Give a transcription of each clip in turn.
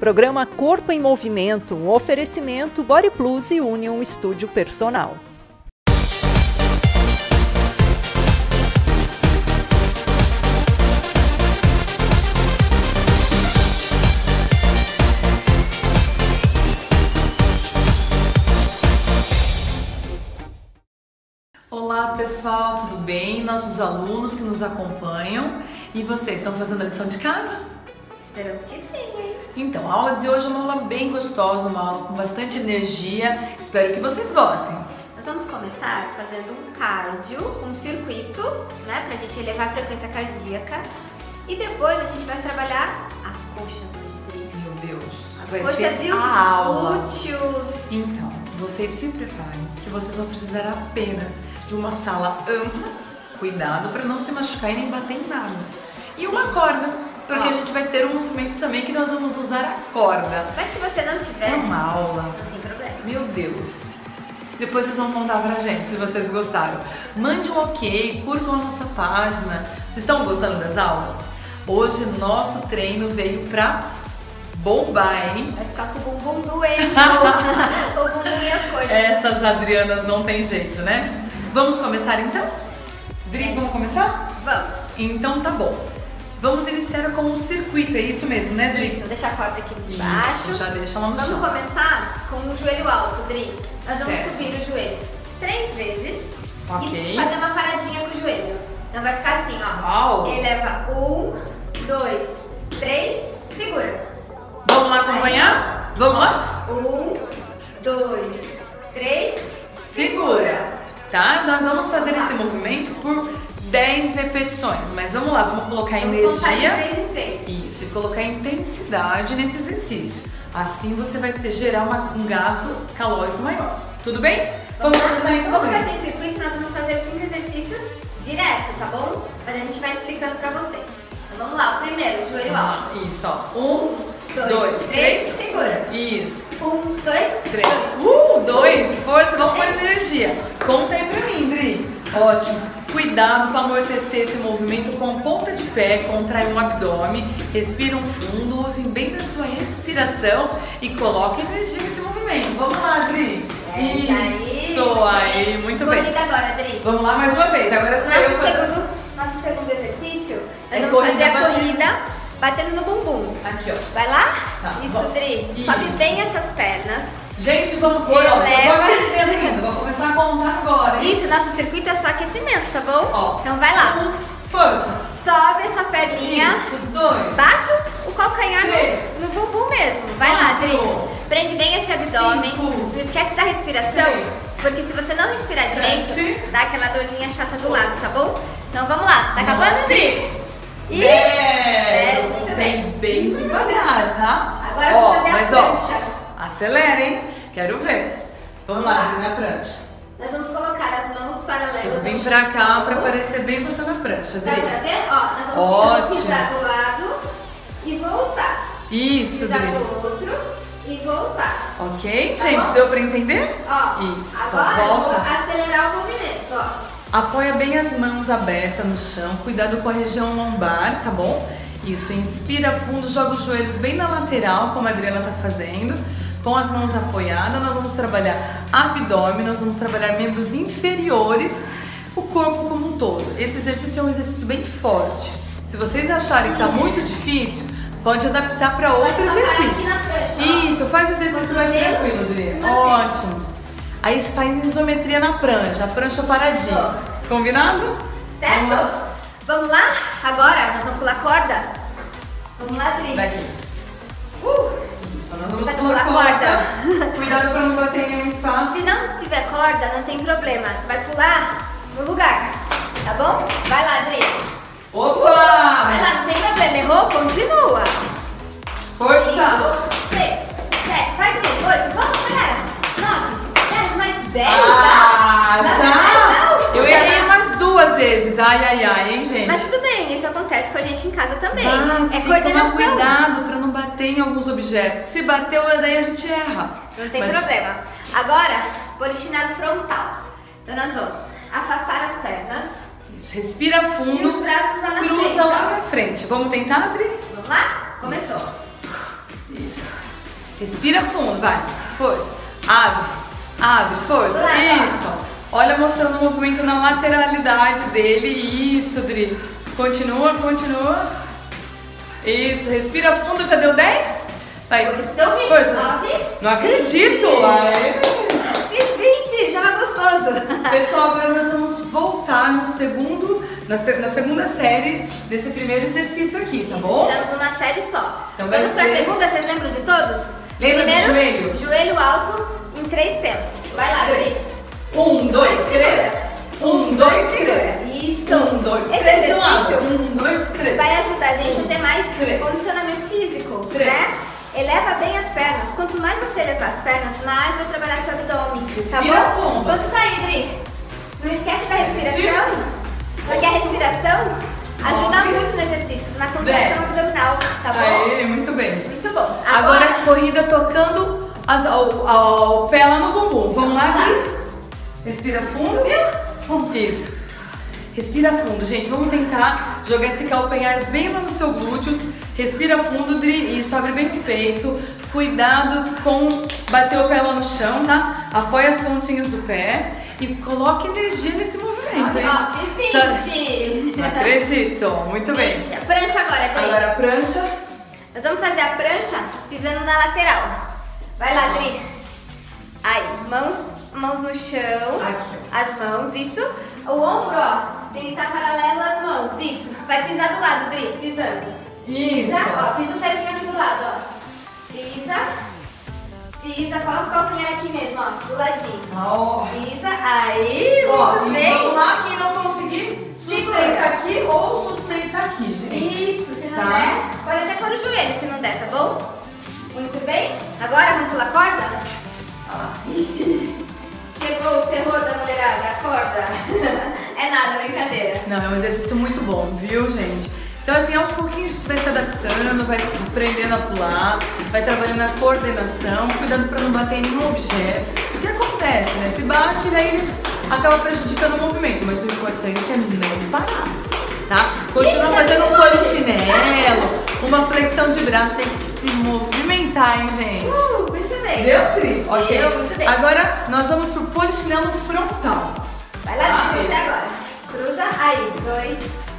Programa Corpo em Movimento, um oferecimento Body Plus e Union Estúdio Personal. Olá pessoal, tudo bem? Nossos alunos que nos acompanham. E vocês, estão fazendo a lição de casa? Esperamos que sim, hein? Então, a aula de hoje é uma aula bem gostosa, uma aula com bastante energia. Espero que vocês gostem. Nós vamos começar fazendo um cardio, um circuito, né? Pra gente elevar a frequência cardíaca. E depois a gente vai trabalhar as coxas hoje, Dri. Meu Deus, As vai coxas ser e os a aula. glúteos. Então, vocês se preparem, que vocês vão precisar apenas de uma sala ampla, cuidado para não se machucar e nem bater em nada. E uma corda, porque a gente vai ter um movimento também que nós vamos usar a corda. Mas se você não tiver, É uma aula. não tem problema. Meu Deus. Depois vocês vão contar pra gente se vocês gostaram. Mande um ok, curtam a nossa página. Vocês estão gostando das aulas? Hoje nosso treino veio pra bombar, hein? Vai ficar com o bumbum doendo, o bumbum e as coxas. Essas Adrianas não tem jeito, né? Vamos começar então? Dri, vamos começar? Vamos. Então tá bom. Vamos iniciar com um circuito, é isso mesmo, né, Dri? Isso, deixa a corda aqui embaixo. Isso, já deixa lá no chão. Vamos começar com o joelho alto, Dri. Nós vamos Certo. subir o joelho 3 vezes Ok. e fazer uma paradinha com o joelho. Então vai ficar assim, ó. Uau. Eleva 1, 2, 3, segura. Vamos lá acompanhar? Vamos lá? 1, 2, 3, Segura, tá? Nós vamos fazer esse movimento por 10 repetições, mas vamos lá, vamos colocar Vamos contar de energia. 3 em 3. Isso, e colocar intensidade nesse exercício. Assim você vai gerar um gasto calórico maior. Tudo bem? Vamos começar então. Como vai Dri. ser em circuito, nós vamos fazer 5 exercícios direto, tá bom? Mas a gente vai explicando pra vocês. Então vamos lá, o primeiro, joelho alto. Isso, ó. 1, 2, 2, 3. segura. Isso. 1, 2, 3. 2. Força, vamos pôr energia. Conta aí pra mim, Dri. Ótimo. Cuidado para amortecer esse movimento com ponta de pé, contrai o abdômen, respiram fundo, usem bem da sua respiração e coloquem energia nesse movimento. Vamos lá, Dri. Isso aí, muito bem. Corrida agora, Dri. Vamos lá mais uma vez. Agora sou eu. Nosso segundo exercício, nós É vamos fazer corrida a batendo. corrida batendo no bumbum. Aqui, ó. Vai lá? Tá, Isso, vamos. Dri. Isso. Sobe bem essas pernas. Gente, vamos pôr, ó. Só Eleva. vou aquecendo ainda. Vou começar a contar agora, hein? Isso, nosso circuito é só aquecimento, tá bom? Ó. Então vai lá. Força. Sobe essa perninha. Isso, 2. Bate o calcanhar Três. no bumbum mesmo. Vai lá, Dri. Quatro. Prende bem esse abdômen. Cinco. Não esquece da respiração. Seis. Porque se você não respirar Sete. direito, dá aquela dorzinha chata do lado, tá bom? Então vamos lá. Tá acabando, Dri? E 10. muito bem. Bem devagar, tá? Agora eu vou fazer a mas prancha. acelera, hein? Quero ver. Vamos lá, Dri, na prancha. Nós vamos colocar as mãos paralelas. Eu vim ao pra cá chão. pra aparecer bem você na prancha, Dá Dri. pra ver? Ó, nós vamos Ótimo. pisar do lado e voltar. Isso, Pisar Dri. do outro e voltar. Ok, Tá gente? bom? Deu pra entender? Ó, Isso, agora eu volta. vou acelerar o movimento, ó. Apoia bem as mãos abertas no chão, cuidado com a região lombar, tá bom? Isso, inspira fundo, joga os joelhos bem na lateral, como a Adriana tá fazendo. Com as mãos apoiadas, nós vamos trabalhar abdômen, nós vamos trabalhar membros inferiores, o corpo como um todo. Esse exercício é um exercício bem forte. Se vocês acharem que tá muito difícil, pode adaptar para outro só parar aqui exercício. na prancha, ó. Isso, faz o exercício mais Mantém. tranquilo, Dri. Mantém. Ótimo. Aí faz isometria na prancha, a prancha paradinha. Combinado? Certo? Vamos lá? Agora nós vamos pular corda? Vamos lá, Dri? Daqui. Isso, nós vamos Vai pular pular corda. Cuidado para não bater em nenhum espaço. Se não tiver corda, não tem problema. Vai pular no lugar, tá bom? Vai lá, Dri. Opa! Vai lá, não tem problema. Errou? Continua. Força! 5, 6, 7, vai, Dri. 8, vamos, galera. 9, 10, mais 10, Ah, tá? Não, já? não. Eu errei umas 2 vezes. Ai, hein, gente? Mas tudo bem, isso acontece com a gente em casa também. Bate, É tem que tomar coordenação. cuidado para não bater em alguns objetos. Se bateu, daí a gente erra. Não tem Mas- problema. Agora, polichinelo frontal. Então nós vamos afastar as pernas Isso, respira e os fundo, braços lá na frente, cruza lá ó. na frente. Vamos tentar, Adri? Vamos lá? Começou. Isso. Respira fundo, vai. Força. Abre. Abre, força. Isso. Olha, mostrando o movimento na lateralidade dele. Isso, Dri. Continua, continua. Isso. Respira fundo. Já deu 10? Vai. Deu 20. Força. 9. Não acredito. 20. Tava gostoso. Pessoal, agora nós vamos voltar no na segunda série desse primeiro exercício aqui, tá bom? Fizemos uma série só. Então vai Vamos pra ser... segunda, vocês lembram de todos? Lembra Primeiro, do joelho? Joelho alto em 3 tempos. Vai lá, Cris. 1, 2, 3. 1, 2, 3. Isso. 1, 2, Esse 3 de lado. exercício 1, 2, 3. vai ajudar a gente a ter mais 3. condicionamento físico, 3. né? Eleva bem as pernas. Quanto mais você elevar as pernas, mais vai trabalhar seu abdômen. Tá Respira bom? fundo. Quanto tá aí, Dri? Não esquece da respiração, porque a respiração ajuda muito no exercício, na contração abdominal, tá bom? Aê, muito bem. Muito bom. Agora corrida tocando o pé lá no bumbum. Vamos lá, Dri? Respira fundo. Isso. Respira fundo, gente. Vamos tentar jogar esse calcanhar bem lá no seu glúteos. Respira fundo, Dri. Isso, abre bem o peito. Cuidado com bater o pé lá no chão, tá? Apoia as pontinhas do pé e coloque energia nesse movimento. Fiz 20. Não acredito. Muito bem. 20. A prancha agora, Dri. Agora a prancha. Nós vamos fazer a prancha pisando na lateral. Vai lá, Dri. Aí, mãos no chão. Aqui. As mãos, isso. O ombro, ó, tem que estar paralelo às mãos. Isso. Vai pisar do lado, Dri. Pisando. Isso. Pisa, ó, pisa o pezinho aqui do lado, ó. Pisa. Pisa, coloca o calcanhar aqui mesmo, ó, do ladinho. Pisa, aí, muito bem. Vamos lá, quem não conseguir, sustenta aqui ou sustenta aqui, gente. Isso, se não der, pode até pôr o joelho se não der, tá bom? Muito bem. Agora vamos pular corda? Ixi, chegou o terror da mulherada, a corda. É nada, brincadeira. Não, é um exercício muito bom, viu, gente? Então, assim, aos pouquinhos a gente vai se adaptando, vai aprendendo a pular, vai trabalhando a coordenação, cuidando para não bater em nenhum objeto. O que acontece, né? Se bate, daí ele acaba prejudicando o movimento, mas o importante é não parar, tá? Continua fazendo um polichinelo, uma flexão de braço, tem que se movimentar, hein, gente? Muito bem. Deu, Pri? Ok. Deu, muito bem. Agora, nós vamos pro polichinelo frontal. Vai lá, Dri, até agora. Cruza, aí, 2,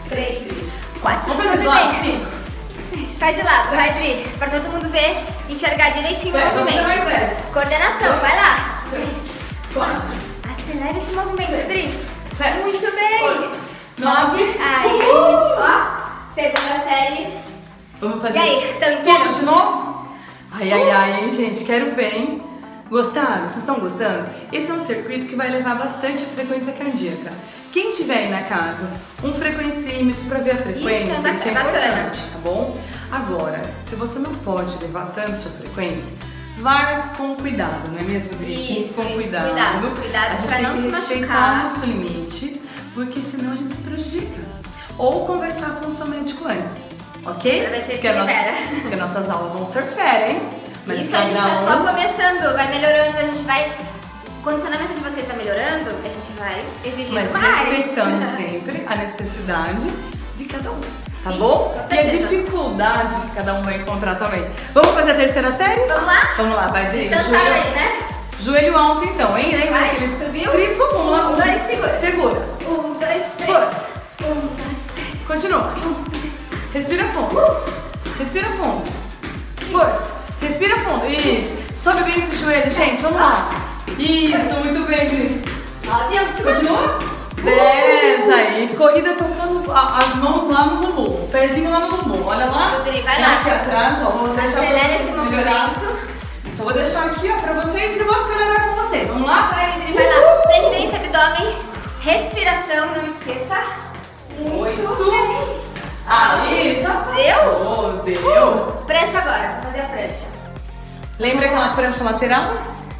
3, 4. Vamos fazer do lado, sim. Sai de lado, vai, Dri, pra todo mundo ver, enxergar direitinho o movimento. Coordenação, vai lá. 3, 4. Acelera esse movimento, Dri. 7, Muito bem. 9. Aí, ó, segunda série. Vamos fazer E aí, estão tudo entendendo? de novo? Ai, ai, ai, hein, gente, quero ver, hein? Gostaram? Vocês estão gostando? Esse é um circuito que vai levar bastante a frequência cardíaca. Quem tiver aí na casa um frequencímetro para ver a frequência, isso é importante, tá bom? Agora, se você não pode levar tanto sua frequência, vá com cuidado, não é mesmo, Dri? Isso, com cuidado. Cuidado a gente pra tem não que se respeitar machucar. o nosso limite, porque senão a gente se prejudica. Ou conversar com o seu médico antes, ok? Pra ver se ele Porque te libera. porque nossas aulas vão ser férias, hein? Mas Isso, a gente cada tá um... só começando, vai melhorando, a gente vai... O condicionamento de vocês tá melhorando, a gente vai exigindo Mas mais. respeitando sempre a necessidade de cada um, tá Sim, bom? com E a certeza. dificuldade que cada um vai encontrar também. Vamos fazer a terceira série? Vamos lá? Vamos lá, vai, Dri. Descansaram aí, né? Joelho alto então, hein? Lembra Vai, aquele subiu? triplo? Vamos lá. 1, 2, segura. Segura. 1, 2, 3. Força. 1, 2, 3. Continua. Respira fundo. Respira fundo. Força. Respira fundo. Isso. Sobe bem esse joelho, gente. Vamos lá. Isso, muito bem, Dri. Ó, viu? Continua? 10 aí. Corrida tocando as mãos lá no bumbum. O pezinho lá no bumbum. Olha lá. Dri, vai E lá. aqui atrás, ó. Vou deixar Acelera esse pra melhorar. movimento. Só vou deixar aqui, ó, pra vocês e vou acelerar com vocês. Vamos lá? Vai, Dri, vai lá. Prende bem esse abdômen. Respiração, não esqueça. Muito bem. Aí, já passou. Deu? Prancha agora, vou fazer a prancha. Lembra aquela prancha lateral?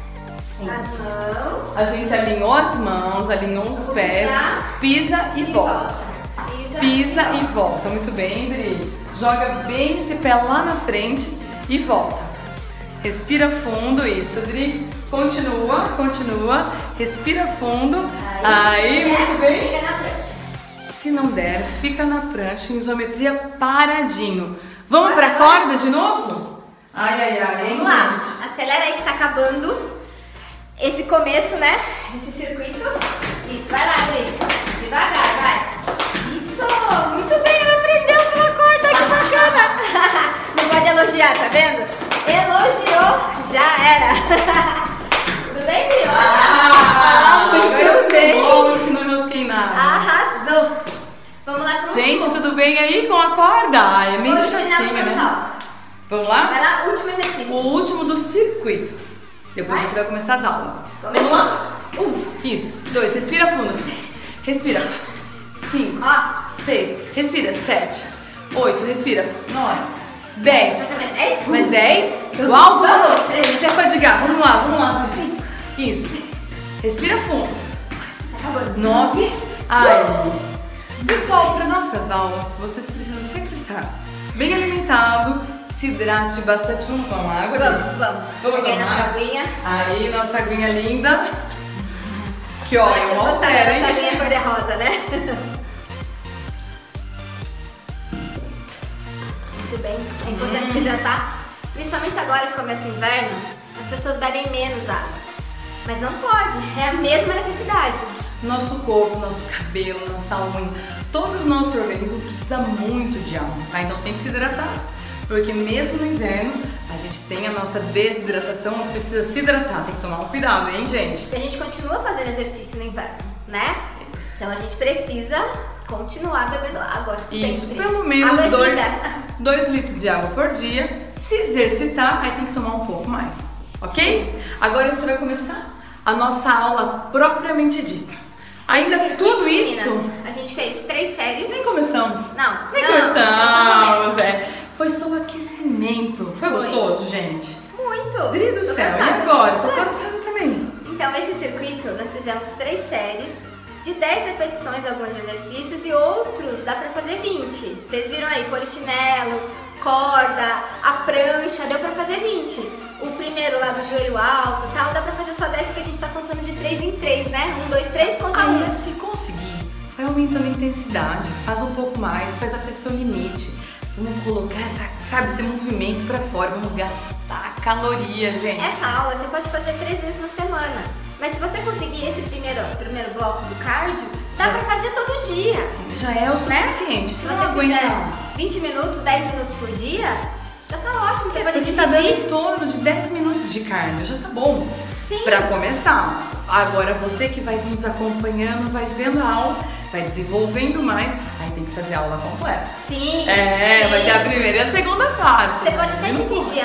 As mãos. A gente alinhou as mãos, alinhou os pés, pisa e volta. Pisa e volta. Muito bem, Dri. Joga bem esse pé lá na frente e volta. Respira fundo, isso, Dri. Continua, continua. Respira fundo. Aí, muito bem. Fica na prancha. Se não der, fica na prancha em isometria paradinho. Vamos pra corda de novo? Ai, ai, ai, hein, Vamos lá, gente? acelera aí que tá acabando esse começo, né? Esse circuito. Isso, vai lá, Adri. Devagar, vai. Isso, muito bem, ela aprendeu pela corda, que bacana. Não pode elogiar, tá vendo? Elogiou, já era. Tudo bem, Bri? Muito bem. Não te não enrosquei nada. Arrasou. Vamos lá pro Gente, último. tudo bem aí com a corda? Ai, é meio Vou ensinar chatinha, né? frontal. Vamos lá? Vai lá, último exercício. O último do circuito. Depois a gente vai começar as aulas. Começou. Vamos lá? 1, 2, respira fundo. Respira. 5, Ó, 6, respira. 7, 8, respira. 9, 10. mais ou menos 10? Mais 10. Uau, vamos. Até fadigar. Vamos lá, vamos lá. Isso. Respira fundo. Tá acabando. 9. Ai. Pessoal, para nossas aulas, vocês precisam sempre estar bem alimentado, se hidrate bastante. Vamos tomar água? Vamos tomar? pegar nossa aguinha. Aí, nossa aguinha linda. Que ó, Vocês eu gostaram altero, dessa hein? aguinha cor-de-rosa, né? Muito bem. É importante se hidratar. Principalmente agora que começa o inverno, as pessoas bebem menos água. Mas não pode, é a mesma necessidade. Nosso corpo, nosso cabelo, nossa unha, todo o nosso organismo precisa muito de água, tá? Então tem que se hidratar, porque mesmo no inverno a gente tem a nossa desidratação, precisa se hidratar, tem que tomar um cuidado, hein, gente? Porque a gente continua fazendo exercício no inverno, né? Então a gente precisa continuar bebendo água. Isso, sempre. pelo menos Água é 2 vida. litros de água por dia. Se exercitar, aí tem que tomar um pouco mais, ok? Agora a gente vai começar a nossa aula propriamente dita. Ainda Esse circuito, tudo isso... meninas, a gente fez 3 séries. Nem começamos. Não, Nem não, começamos, é. Foi só o aquecimento. Foi gostoso, gente? Muito. Deus do Tô céu, cansada. e agora? Tô cansada também. Então, esse circuito, nós fizemos 3 séries de 10 repetições, alguns exercícios, e outros dá pra fazer 20. Vocês viram aí, polichinelo, corda, a prancha, deu pra fazer 20. O primeiro lá do joelho alto e tal, dá pra fazer só 10 porque a gente tá contando de 3 em 3, né? 1, 2, 3, conta 1. Aí, se conseguir, vai aumentando a intensidade, faz um pouco mais, faz até seu limite. Vamos colocar esse movimento pra fora, vamos gastar caloria, gente. Essa aula você pode fazer 3 vezes na semana. Mas se você conseguir esse primeiro bloco do cardio, dá pra fazer todo dia. Sim, já é o suficiente. Se Se não você aguenta, fizer 20 minutos, 10 minutos por dia, já tá ótimo. Você pode porque tá dando dividir. em torno de 10 minutos de cardio, já tá bom. Sim. Pra começar. Agora você que vai nos acompanhando, vai vendo a aula, vai desenvolvendo mais, aí tem que fazer a aula completa. Sim. É, vai sim. ter a primeira e a segunda parte. Você pode até Não dividir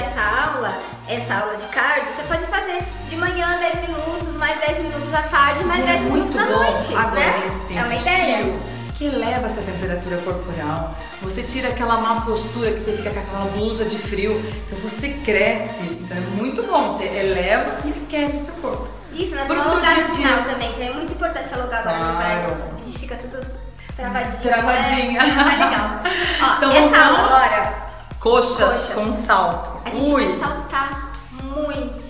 essa aula de cardio, você pode fazer de manhã 10 minutos, mais 10 minutos à tarde, mais 10 minutos à noite, Agora, né? nesse tempo É uma de ideia. frio, que eleva essa temperatura corporal. Você tira aquela má postura que você fica com aquela blusa de frio. Então você cresce. Então é muito bom. Você eleva e aquece seu corpo. Isso, nós Pro vamos seu alongar dia no a dia. final também, que é muito importante alongar agora no inverno. Claro. A gente fica tudo travadinho. Travadinha. Né? Mas legal. Ó, Então, essa vamos aula lá? agora, Coxas Coxas. com salto. a gente Ui. vai saltar muito.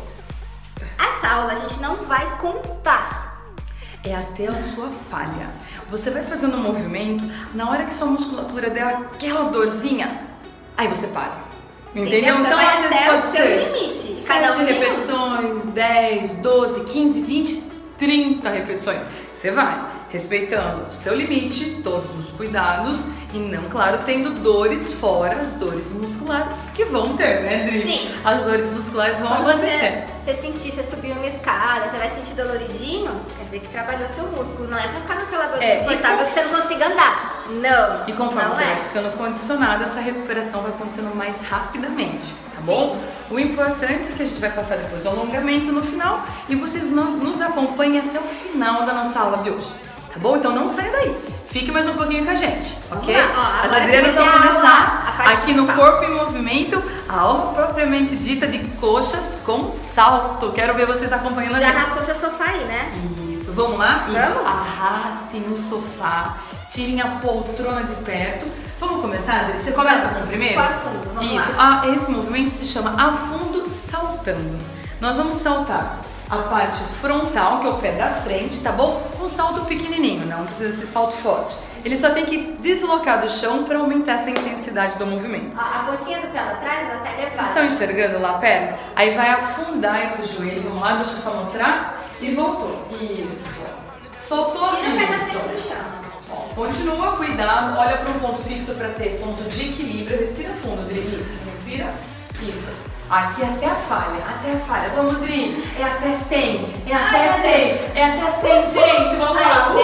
Essa aula a gente não vai contar. É até a sua falha. Você vai fazendo um movimento, na hora que sua musculatura der aquela dorzinha, aí você para. Entendeu? Você Então vai às vezes até pode o seu ser limite. 7 tem um. repetições, 10, 12, 15, 20, 30 repetições. Você vai respeitando o seu limite, todos os cuidados e não, claro, tendo dores fora as dores musculares que vão ter, né, Dri? Sim. As dores musculares vão Quando acontecer. você sentir, você subir uma escada, você vai sentir doloridinho, quer dizer que trabalhou seu músculo. Não é pra ficar com aquela dor É, insuportável que você não consiga andar. Não. E conforme não você vai é. ficando condicionado, essa recuperação vai acontecendo mais rapidamente, tá bom? O importante é que a gente vai passar depois do alongamento no final e vocês nos acompanhem até o final da nossa aula de hoje, tá bom? Então não saia daí, fique mais um pouquinho com a gente, ok? Vamos lá, ó, As agora Adrianas que vão vai ser a começar aula, a parte aqui no principal. Corpo em Movimento, a aula propriamente dita de coxas com salto. Quero ver vocês acompanhando a Já gente. arrastou seu sofá aí, né? Isso, vamos lá? Isso, Vamos? arrastem no sofá, tirem a poltrona de perto. Vamos começar, Adri? Você começa com o primeiro? Com a fundo, vamos Isso, lá. esse movimento se chama a fundo saltando. Nós vamos saltar a parte frontal, que é o pé da frente, tá bom? Um salto pequenininho, não precisa ser salto forte. Ele só tem que deslocar do chão para aumentar essa intensidade do movimento. A pontinha do pé lá atrás, ela tá elevada. Vocês estão enxergando lá a perna? Aí vai afundar esse joelho. Vamos lá, deixa eu só mostrar. E voltou. Isso. Soltou. Tira o pé da frente Isso. do chão. Ó, continua, cuidado. Olha para um ponto fixo para ter ponto de equilíbrio. Respira fundo, Dri. Isso. Respira. Isso. Aqui até a falha. Até a falha. Vamos, Dri. É até 100. É até 100. É até 100, gente. Vamos lá.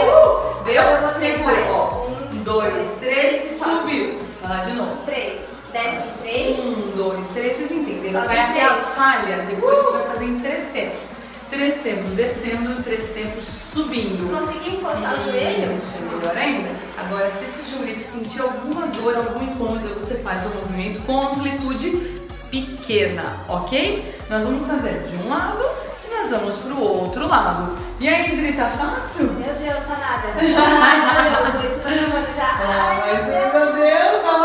Deu? Segura. Ó. 1, 2, 3. Subiu. Vai lá de novo. 3. Desce 3. 1, 2, 3. Vocês entenderam? Sobe Vai até a 3. falha. Depois a gente vai fazer em 3 tempos. 3 tempos descendo, 3 tempos subindo. Consegui encostar o joelho? Isso, melhor ainda. Agora, se esse joelho sentir alguma dor, algum incômodo, você faz o movimento com amplitude pequena, ok? Nós vamos fazer de um lado e nós vamos para o outro lado. E aí, Dri, tá fácil? Meu Deus, tá nada. Ai, meu Deus, eu tô nervosa já. Mas, meu Deus, ó.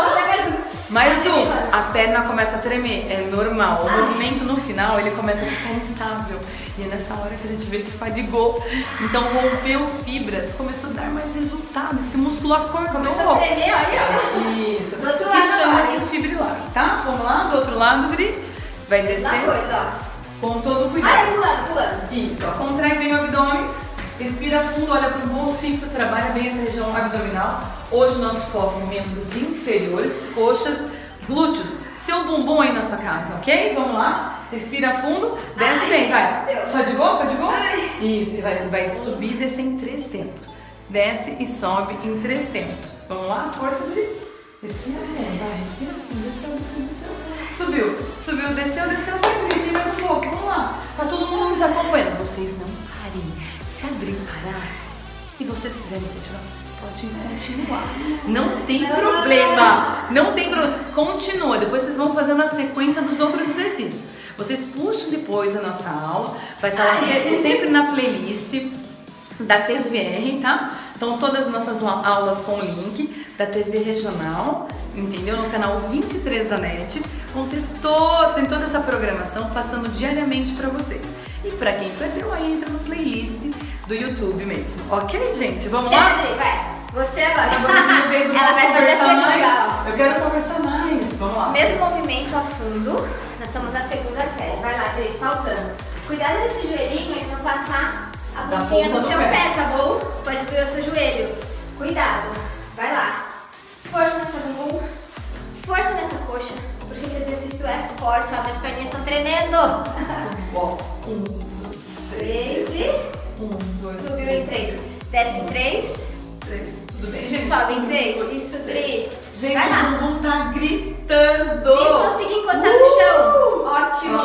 Mais um, Mais a perna começa a tremer, é normal. O movimento no final, ele começa a ficar instável. E é nessa hora que a gente vê que fadigou. Então rompeu fibras, começou a dar mais resultado. Esse músculo acordou. Começou a tremer, olha. Isso. Do outro que lado chama-se agora. fibrilar, tá? Vamos lá, do outro lado, Dri. Vai descer. Uma coisa, ó. Com todo cuidado. Ai, pulando. Isso, ó. Contrai bem o abdômen. Respira fundo, olha para o ponto fixo, trabalha bem essa região abdominal. Hoje o nosso foco é membros inferiores, coxas, glúteos, seu bumbum aí na sua casa, ok? Vamos lá, respira fundo, desce bem, vai. Fadigou? Ai. Isso, e vai subir e descer em 3 tempos. Desce e sobe em 3 tempos. Vamos lá, força, Dri. Respira fundo, vai, respira fundo, desceu. Subiu, desceu, vai, Dri, tem mais um pouco, vamos lá. Tá todo mundo nos acompanhando. Vocês não parem. Se a Dri parar e vocês quiserem continuar, vocês podem continuar. Não tem problema. Não tem problema. Continua. Depois vocês vão fazendo a sequência dos outros exercícios. Vocês puxam depois a nossa aula. Vai estar lá sempre na playlist da TVR, tá? Então todas as nossas aulas com o link da TV regional, entendeu? No canal 23 da NET. Vão ter tem toda essa programação passando diariamente para vocês. E pra quem perdeu, aí entra no playlist do YouTube mesmo. Ok, gente? Vamos lá? Adri, vai. Você agora. Ela vai fazer a segunda. Eu quero conversar mais. Vamos lá. Mesmo movimento a fundo. Nós estamos na segunda série. Vai lá, Adri, saltando. Cuidado desse joelhinho e não passar a pontinha do seu pé, tá bom? Pode doer o seu joelho. Cuidado. Vai lá. Força nessa bumbum. Força nessa coxa. Porque esse exercício é forte. Ó, minhas perninhas estão tremendo. Ó, 1, 2, 3. 1, 2, 3. Subiu em 3. Desce em 3. 3. Tudo bem, gente? Sobe em 3. Isso, Dri. Gente, vai lá. o bumbum tá gritando. Se conseguir encostar no chão. Ótimo.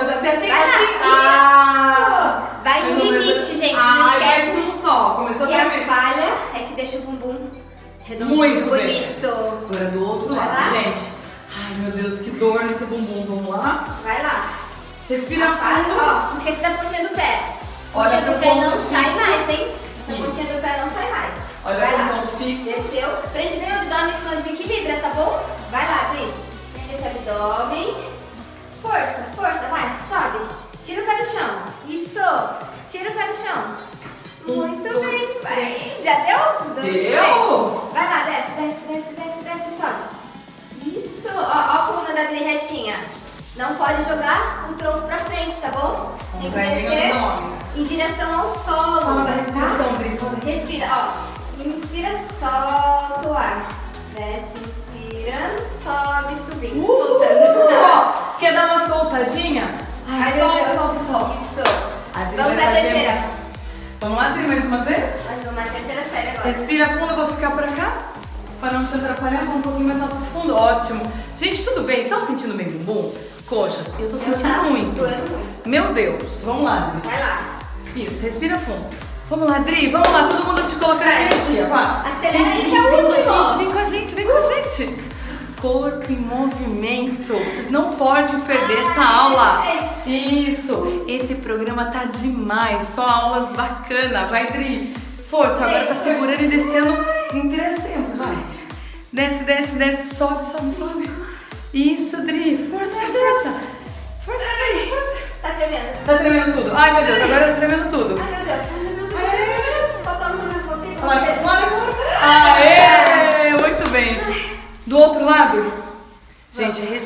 Vai no limite, gente. Não esquece. Mais um só. Começou E a a tremer. falha é que deixa o bumbum redondo, Muito bonito. Agora do outro Vai lado, lá. gente. Ai, meu Deus, que dor nesse bumbum. Vamos lá. Vai lá. Respira Faz, fundo. ó, não esquece da pontinha do pé. Olha Pontinha pro do pé ponto não sai fixo. mais, hein? A Isso. pontinha do pé não sai mais. Olha vai pro lá. ponto fixo. Desceu. Prende bem o abdômen, senão desequilibra, tá bom? Vai lá, Dri. Prende esse abdômen. Força, força, vai. Sobe. Tira o pé do chão. Isso. Tira o pé do chão. Muito bem. Vai. Já deu? Deu. Vai lá, desce, sobe. Isso. Ó a coluna da Dri retinha. Não pode jogar o tronco pra frente, tá bom? Tem que descer em direção ao solo. Fala da respiração, Dri. Respira, ó. Inspira, solta o ar. Desce, inspirando, sobe, subindo, soltando. Quer dar uma soltadinha? Ai, solta. Isso. Adri Vamos pra terceira. Vamos lá, Adri, mais uma vez? Mais uma terceira série agora. Respira fundo, eu vou ficar pra cá. Pra não te atrapalhar, vou um pouquinho mais lá pro fundo. Ótimo. Gente, tudo bem? Vocês estão sentindo bem bumbum? Coxas? Eu tô sentindo muito. Doendo muito. Meu Deus. Vamos lá, Adri. Vai lá. Isso, respira fundo. Vamos lá, Adri, vamos lá, todo mundo te colocando energia. Acelera aí que é o último. Vem com a gente. Corpo em movimento. Vocês não podem perder essa aula. Isso. Esse programa tá demais. Só aulas bacanas. Vai, Dri. Força, agora tá segurando e descendo em 3 tempos. Vai. Desce. Sobe. Isso, Dri. Força. Força. Tá tremendo. Tá tremendo tudo. Ai, meu Deus, agora tá tremendo tudo. Ai, meu Deus. Faltando mais você. Bora. Aê!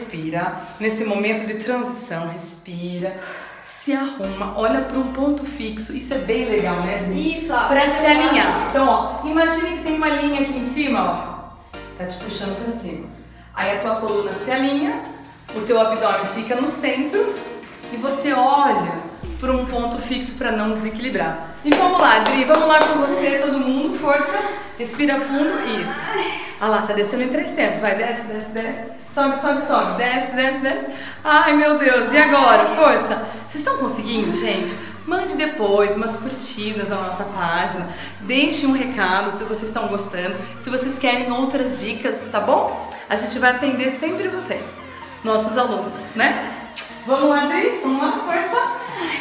respira. Nesse momento de transição, respira. Se arruma, olha para um ponto fixo. Isso é bem legal, né, Adri? Isso, ó. Pra se alinhar. Então, ó, imagine que tem uma linha aqui em cima, ó. Tá te puxando pra cima. Aí a tua coluna se alinha, o teu abdômen fica no centro e você olha para um ponto fixo para não desequilibrar. E vamos lá, Adri, vamos lá com você, todo mundo, força, respira fundo, isso. Ah lá, tá descendo em 3 tempos, vai, desce, desce, desce, sobe, sobe, sobe, desce, desce, desce. Ai, meu Deus, e agora? Força! Vocês estão conseguindo, gente? Mande depois umas curtidas na nossa página, deixe um recado se vocês estão gostando, se vocês querem outras dicas, tá bom? A gente vai atender sempre vocês, nossos alunos, né? Vamos lá, Adri? Vamos lá, força!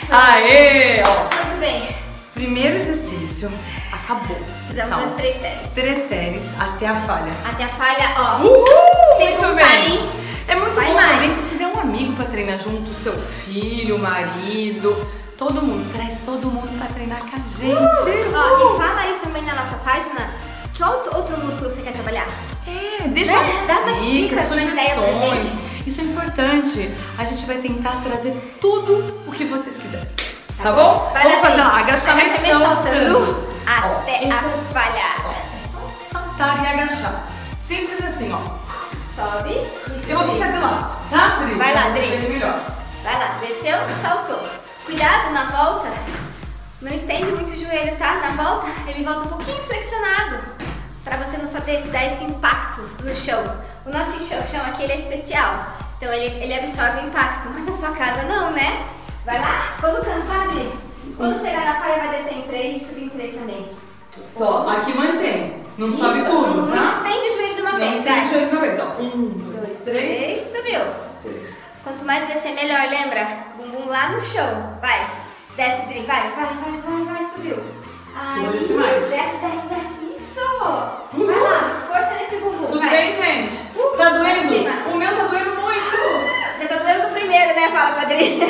Aê! Ó. Muito bem. Primeiro exercício, acabou. Fizemos as 3 séries. 3 séries até a falha. Até a falha, ó. Uhul! Sempre Muito um bem! carinho. É muito Vai bom mais. também se tiver um amigo pra treinar junto, seu filho, marido, todo mundo, traz todo mundo pra treinar com a gente. Ó, e fala aí também na nossa página que outro músculo você quer trabalhar. É, deixa Dá umas dicas, uma ideia pra sugestões. gente. Isso é importante. A gente vai tentar trazer tudo o que vocês quiserem. Tá bom? Vai Vamos lá, fazer lá, Adri. agachamento Agachamento saltando. até Ó, a esse falha. Ó, é só saltar e agachar. Simples assim, ó. Sobe. Isso, Eu vou ficar de lado, tá, Adri? Vai lá, Pra você Adri. ver melhor. Vai lá, desceu e saltou. Cuidado na volta. Não estende muito o joelho, tá? Na volta, ele volta um pouquinho flexionado. Pra você não dar esse impacto no chão. O nosso chão aqui ele é especial. Então ele absorve o impacto. Mas na sua casa não, né? Vai lá. Quando cansar, Adri, quando chegar na falha vai descer em 3 e subir em 3 também. Só, aqui mantém. Não Isso, sobe tudo, não tá? estende o joelho de uma Não vez, estende o vai. joelho de uma vez, ó. 1, 2, 3. Subiu. 3. Quanto mais descer, melhor, lembra? Bumbum lá no chão. Vai. Desce, Dri. Vai. Subiu. Chegou a descer mais. Desce. Isso. Vai lá. Força nesse bumbum. Tudo vai. bem, gente? Tá Pra doendo? cima. O meu tá doendo muito. Já tá doendo do primeiro, né? Fala, Padre.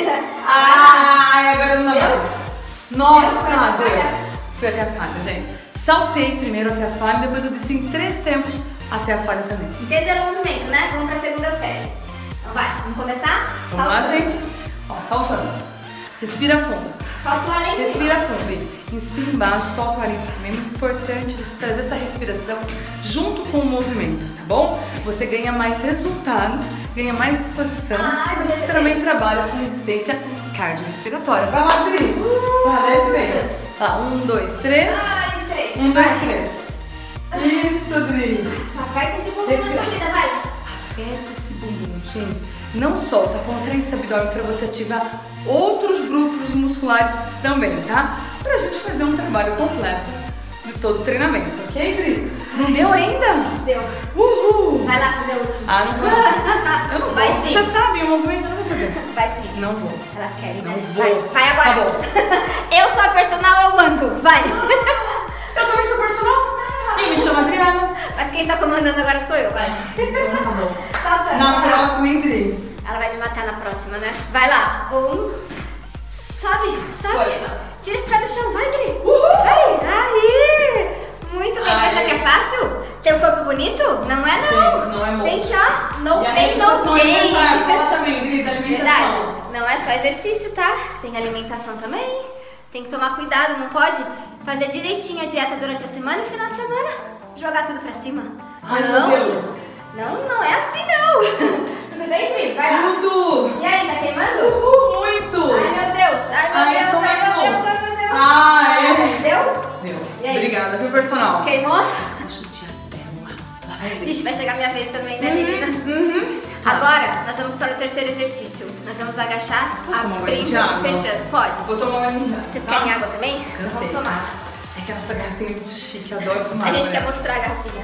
Ai, agora não dá mais. Nossa, Foi a doeu. falha. Foi até a falha, gente. Saltei primeiro até a falha, depois eu desci em 3 tempos até a falha também. Entenderam o movimento, né? Vamos pra segunda série. Então vai. Vamos começar? Vamos lá, Saltando. gente. Ó, saltando. Respira fundo. Solta o ar lá em cima. Respira fundo, Lid. Inspira embaixo, solta o ar em cima. É muito importante você trazer essa respiração junto com o movimento, tá bom? Você ganha mais resultados, ganha mais disposição. Ai, E você meu também Deus. trabalha com resistência cardiorrespiratória. Vai lá, Adri. Vai, desce bem. Tá, 1, 2, 3. Ai, 3. 1, 2, 3. Isso, Adri. Aperta esse bumbum na Respira. sua vida, vai. Aperta esse bumbum, gente. Não solta, contrai esse abdômen para você ativar outros grupos musculares também, tá? Pra gente fazer um trabalho completo de todo o treinamento, ok, Dri? Não deu ainda? Deu. Uhul! Vai lá fazer o último. Ah, não vou. Eu não vou. Vai Você sim. já sabe o movimento, eu não vou fazer. Vai sim. Não vou. Elas querem, Não né? vou. Vai agora. Tá bom. Eu sou a personal, eu mando. Vai. Eu também sou personal. E me chama Adriana. Mas quem tá comandando agora sou eu, vai. Então tá bom. Saltando. Na vai lá. próxima, hein, Dri? Ela vai me matar na próxima, né? Vai lá. Sobe. Força. Tira esse pé do chão, vai, Dri. Uhul. Vai. Aí. Muito bem. Ai. Pensa que é fácil? Ter um corpo bonito? Não é, não. Gente, não é, amor. Tem que, ó, no E a pain, no alimentação gain. alimentar, fala também, Dri, da alimentação. Verdade. Não é só exercício, tá? Tem alimentação também. Tem que tomar cuidado, não pode fazer direitinho a dieta durante a semana e final de semana jogar tudo pra cima. Ai, não. meu Deus. Não é assim não. Tudo bem, Pri? Vai lá. Tudo! E aí, tá queimando? Muito! Ai, meu Deus. Ai, meu Ai, Deus. só Ai, mais meu um. Deus. Ai, meu Deus. Ai. Deu? Meu, E aí? obrigada, viu, personal? Queimou? Deixa eu te até Ixi, vai chegar minha vez também, né, menina? Tá. Agora, nós vamos para o terceiro exercício. Nós vamos agachar, Posso tomar um abrindo golinho de água? e fechando. Pode. Vou tomar uma linda. Vocês querem água também? Cansei. Vamos tomar. É que a nossa garrafinha é muito chique, eu adoro tomar A gente água, quer né? mostrar a garrafinha.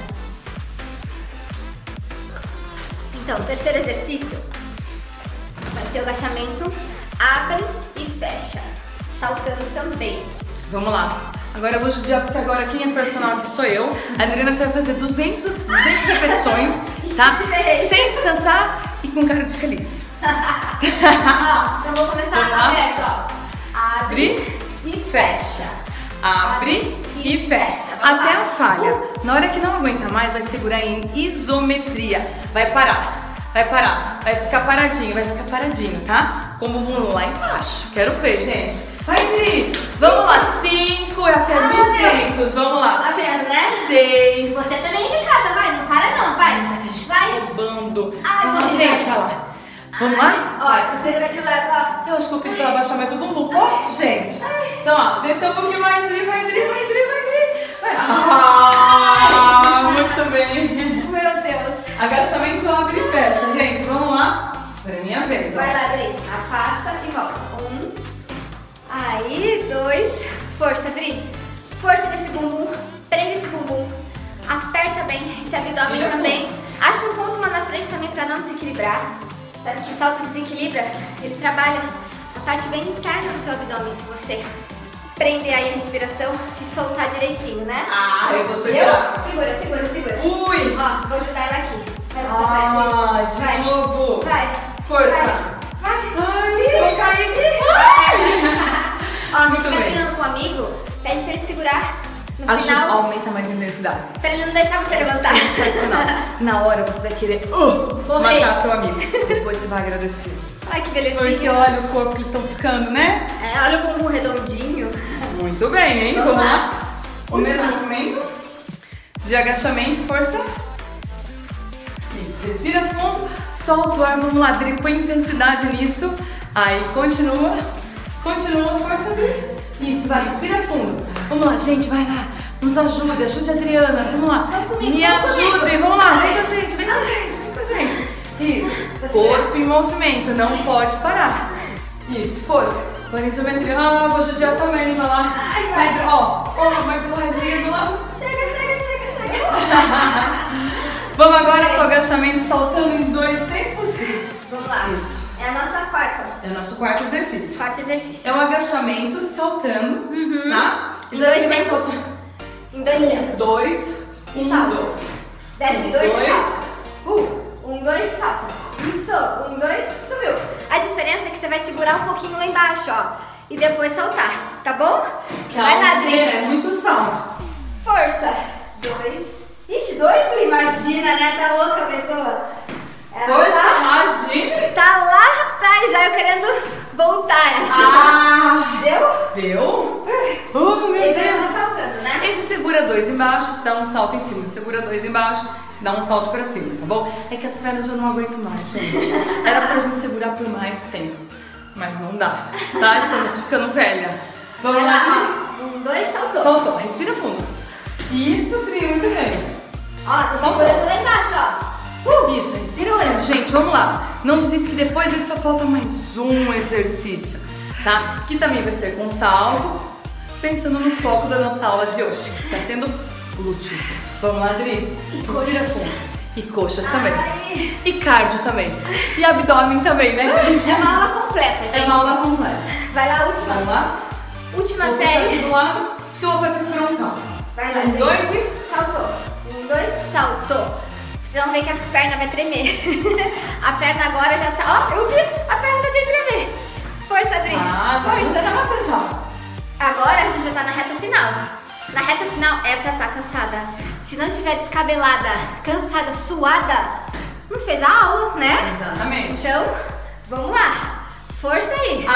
Então, o terceiro exercício vai ser o agachamento, abre e fecha, saltando também. Vamos lá. Agora eu vou judiar, porque agora quem é personal aqui sou eu. A Adriana, você vai fazer 200 repetições, tá? Sem descansar e com cara de feliz. Ó, então vou começar Vamos lá? aberto, ó. Abre e fecha. Abre e fecha. Vamos Até lá. a falha. Na hora que não aguenta mais, vai segurar em isometria. Vai parar. Vai parar, vai ficar paradinho, tá? Com o bumbum lá embaixo. Quero ver, gente. Vai, Dri. Vamos lá, 5 até 200. Vamos lá. Tá vendo, né? 6. Você também de casa, vai, não para não, vai. Tá que a gente vai. tá roubando. Ai, Gente, vai lá. Vamos lá? Ó, você vai de lado, ó. Eu acho que eu pedi pra ela baixar mais o bumbum. Posso, gente? Então, ó, desceu um pouquinho mais, Dri, vai, Dri, vai, Dri, vai, Dri. Vai. Ah, muito bem. Meu Deus. Agachamento abre e fecha, gente. Vamos lá? Agora é minha vez, ó. Vai lá, Dri. Afasta e volta. 1. Aí, 2. Força, Dri. Força nesse bumbum. Prende esse bumbum. Aperta bem esse abdômen Respira também. Acha um ponto lá na frente também pra não desequilibrar. Sabe que salto desequilibra? Ele trabalha a parte bem interna do seu abdômen. Se você prender aí a respiração e soltar direitinho, né? Ah, eu vou segurar. Segura, segura, segura. Ui! Ó, vou ajudar ela aqui. Vai, você Ah, vai. de novo. Vai. Força. Vai. Ai, estou caindo. Ai. Ó, Muito você tá bem. treinando com um amigo, pede pra ele segurar no Ajuda, final. aumenta mais a intensidade. Pra ele não deixar você levantar. Sensacional. Na hora você vai querer Morrer. matar seu amigo. Depois você vai agradecer. Ai, que belezinha. Porque olha o corpo que eles estão ficando, né? É, olha o bumbum redondinho. Muito bem, hein? Vamos lá. O mesmo movimento de agachamento, força. Isso, respira fundo, solta o ar, vamos lá, Dri, põe intensidade nisso. Aí, continua, força, Dri. Isso, vai, respira fundo. Vamos lá, gente, vai lá, nos ajude a Adriana, vamos lá. Me ajude, vamos lá, vem com a gente, vem com a gente, vem com a gente. Isso, corpo em movimento, não pode parar. Isso, força. Põe em isometria, vou judiar também, vai lá. Ai, vai. Ó, uma empurradinha do lado. Chega. Vamos agora com o agachamento saltando em 2 tempos. Vamos lá. Isso. É a nossa quarta. É o nosso quarto exercício. Quarto exercício. É um agachamento saltando, tá? Em 2 tempos. Em 2 tempos. 2, E 1, salta. 2. Desce 2 e dois. salta. 1, 2 e salta. Isso. 1, 2, subiu. A diferença é que você vai segurar um pouquinho lá embaixo, ó. E depois saltar, tá bom? Vai lá, Adri. É muito salto. Força. 2. Ixi, 2 tu imagina, né? Tá louca a pessoa. Ela Força, imagine. tá lá atrás já, eu querendo voltar. Ah, Deu? deu? Oh, meu Esse Deus. tá saltando, né? Esse segura 2 embaixo, dá um salto em cima. Segura 2 embaixo, dá um salto pra cima, tá bom? É que as pernas eu não aguento mais, gente. Era pra gente segurar por mais tempo, mas não dá, tá? Estamos ficando velha. Vamos Vai lá. lá, ó. 1, 2, saltou. Soltou, respira fundo. Isso, Pri, muito bem. Ó, tô Soltou. segurando lá embaixo, ó. Isso, respira fundo. Gente, vamos lá. Não desista que depois desse só falta mais um exercício, tá? Que também vai ser com salto, pensando no foco da nossa aula de hoje, que tá sendo glúteos. Vamos lá, Adri? Respira fundo. E coxas também. Ai. E cardio também. E abdômen também, né? É uma aula completa, gente. É uma aula completa. Vai lá, última. Vamos lá? Última Vou puxar aqui série. do lado. Acho que eu vou fazer frontal. Vai lá, 1, 2 e... saltou. 1, 2, saltou. Vocês vão ver que a perna vai tremer. A perna agora já tá... Ó, eu vi. A perna vai tremer. Força, Adri. Ah, vai Força. cansada já. Agora a gente já tá na reta final. Na reta final é pra estar cansada. Se não tiver descabelada, cansada, suada, não fez a aula, né? Exatamente. Então, vamos lá. Força aí.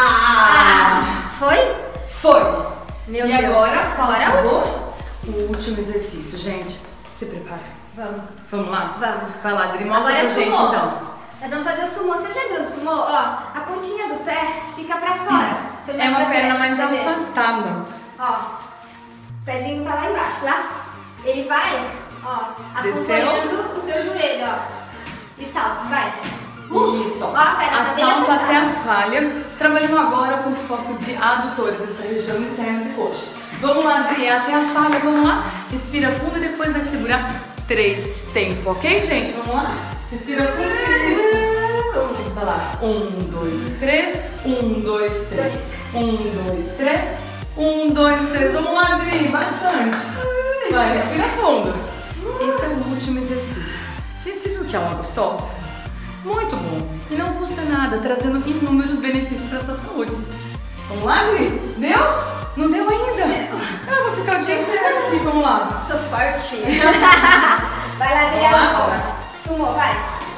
Foi? Foi. Meu e Deus. agora falta Agora é a última. o último exercício, gente. Se prepara. Vamos. Vamos lá? Vamos. Vai lá, Adri, mostra Agora pra é gente sumô. então. Nós vamos fazer o sumô. Vocês lembram do sumô? Ó, a pontinha do pé fica pra fora. Deixa eu É uma mostrar perna pra mais vocês verem. afastada. Ó, o pezinho tá lá embaixo, lá. Ele vai, ó, Desceu. acompanhando o seu joelho, ó. E salta, vai. Isso, Ó, a perna tá bem assalto até afastada. a falha, trabalhando agora com foco de adutores, essa região interna do coxo. Vamos lá, Adri, até a falha, vamos lá. Respira fundo e depois vai segurar 3 tempos, ok, gente? Vamos lá? Respira fundo e isso. Vai lá. 1, 2, 3. 1, 2, 3. 1, 2, 3. 1, 2, 3. Vamos lá, Adri, bastante. Vai, respira fundo. Esse é o último exercício. Gente, você viu que é uma gostosa? Muito bom. E não custa nada, trazendo inúmeros benefícios para sua saúde. Vamos lá, Adri? Deu? Não deu ainda? Eu vou ficar o dia inteiro aqui, vamos lá. Sou forte. Vai lá, Adri, Vamos lá, a última. Sumô, vai.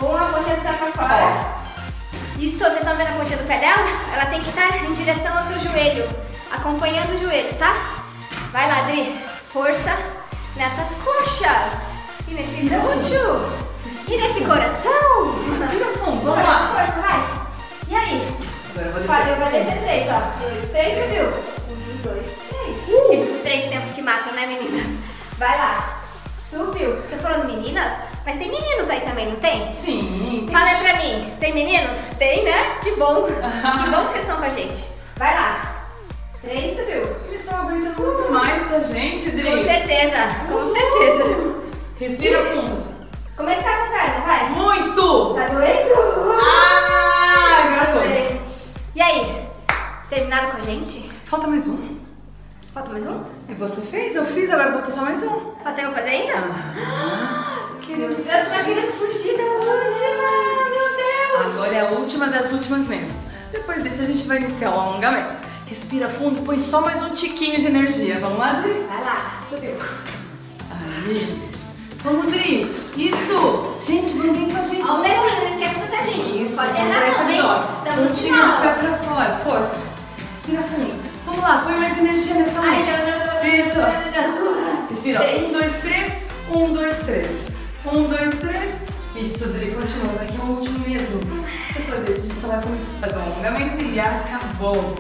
Com a pontinha do pé pra fora. Isso, vocês estão vendo a pontinha do pé dela? Ela tem que estar em direção ao seu joelho, acompanhando o joelho, tá? Vai lá, Adri. Força nessas coxas. E nesse glúteo. E nesse coração. Respira fundo, vamos lá. Força, vai. E aí? Agora eu vou descer. Valeu, vai descer 3, ó. 2, 3, subiu. 1, 2, 3. Esses 3 tempos que matam, né, meninas? Vai lá. Subiu. Tô falando meninas, mas tem meninos aí também, não tem? Sim. Fala aí pra mim. Tem meninos? Tem, né? Que bom. Que bom que vocês estão com a gente. Vai lá. 3, subiu. Eles estão aguentando muito mais que a gente, Dri. Com certeza, com certeza. Respira fundo. Como é que tá essa perna? Vai. Muito! Tá doendo? Ah, agora foi. E aí? Terminaram com a gente? Falta mais um. Falta mais um? E você fez? Eu fiz, agora vou só mais um. Falta eu fazer ainda? Querendo Eu tô querendo fugir da última, meu Deus! Agora é a última das últimas mesmo. Depois desse a gente vai iniciar o alongamento. Respira fundo, põe só mais um tiquinho de energia. Vamos lá, Dri? Vai lá, subiu. Aí. Vamos, Dri. Isso. Gente, vem com a gente. Ao mesmo tempo, não esquece do pezinho. Isso, Pode errar essa não, hein? melhor. Tamo no Pontinha do final. pé pra fora, força. Respira fundo. Vamos lá, põe mais energia nessa Ai, última. Isso. não. Respira. 1, 2, 3. 1, 2, 3. 1, 2, 3. Isso, Dri, continua. Aqui é o último mesmo. Depois desse, a gente só vai começar a fazer um alongamento e acabou.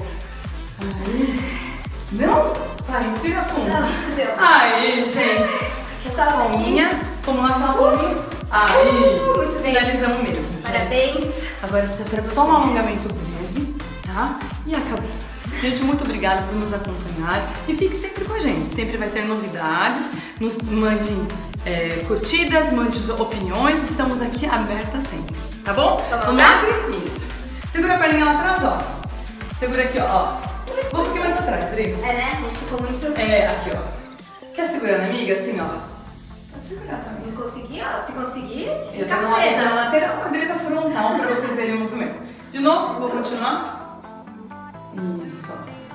Aí. Não? Vai, respira fundo. Não, deu. Aí, gente. Só um Palminha. Vamos lá com a palminha. Aí. Muito bem. Finalizamos mesmo. gente. Parabéns. Agora a gente vai fazer só um alongamento breve, tá? E acabou. Gente, muito obrigada por nos acompanhar e fique sempre com a gente. Sempre vai ter novidades, nos mandem curtidas, mande opiniões, estamos aqui abertas sempre, tá bom? Vamos lá? Isso. Segura a perninha lá atrás, ó. Segura aqui, ó. Vou um pouquinho mais pra trás, Rodrigo. É, né? A gente ficou muito... Aqui, ó. Quer segurando, amiga? Assim, ó. Pode segurar também. Não consegui, ó. Se conseguir, Eu fica tô na presa. lateral, a direita frontal pra vocês verem o movimento. De novo, vou continuar. Isso.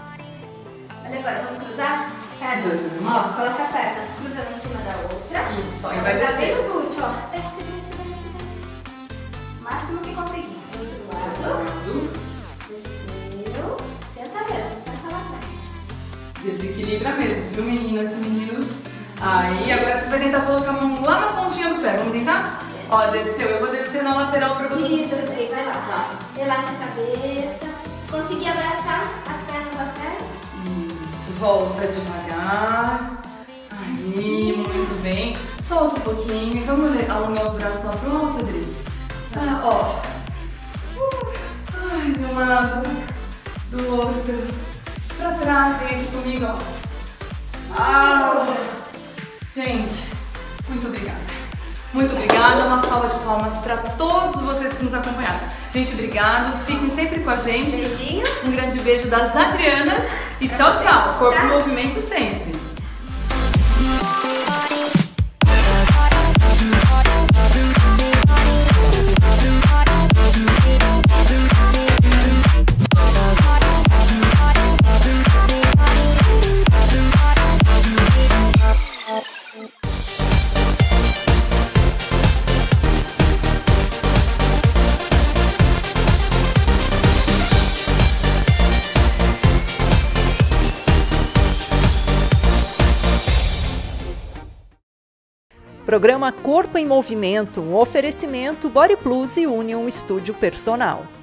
Olha agora, vamos cruzar? Vamos. Ó, coloca a perna cruzando em cima da outra. Isso, aí vai Tá descer. bem no glúteo, ó. Desce, desce, desce, desce. O máximo que conseguir. Do outro lado. Desceu. Senta mesmo, senta lá atrás. Desequilibra mesmo, viu, meninas e meninos? Aí, agora a gente vai tentar colocar a mão lá na pontinha do pé. Vamos tentar? Ó, desceu. Eu vou descer na lateral pra vocês. Isso, Dri, vai lá. Relaxa a cabeça. Conseguir abraçar as pernas atrás. Isso, volta devagar. Aí, muito bem. Solta um pouquinho. Vamos alongar os braços lá pro alto, Adri. Tá, ó. Ai, de um lado, do outro. Pra trás, vem aqui comigo, ó. Gente, muito obrigada. Muito obrigada. Uma salva de palmas para todos vocês que nos acompanharam. Gente, obrigado. Fiquem sempre com a gente. Beijinho. Um grande beijo das Adrianas. E tchau, tchau. Corpo em movimento sempre. Programa Corpo em Movimento, um oferecimento Body Plus e Union Estúdio Personal.